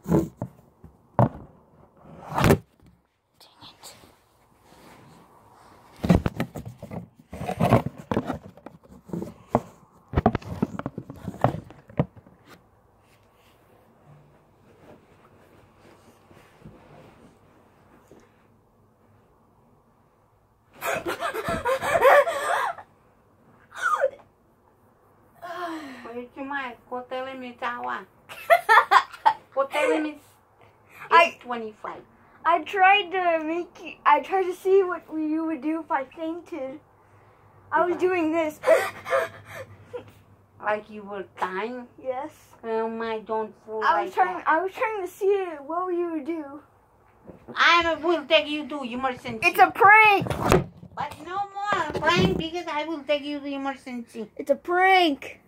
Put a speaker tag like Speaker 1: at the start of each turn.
Speaker 1: Quanto it's 25.
Speaker 2: I tried to see what you would do if I fainted. I was doing this.
Speaker 1: Like you were dying?
Speaker 2: Yes.
Speaker 1: Oh my, don't fool
Speaker 2: I was trying to see what you would do.
Speaker 1: I will take you to emergency.
Speaker 2: It's a prank.
Speaker 1: But no more prank because I will take you to emergency.
Speaker 2: It's a prank.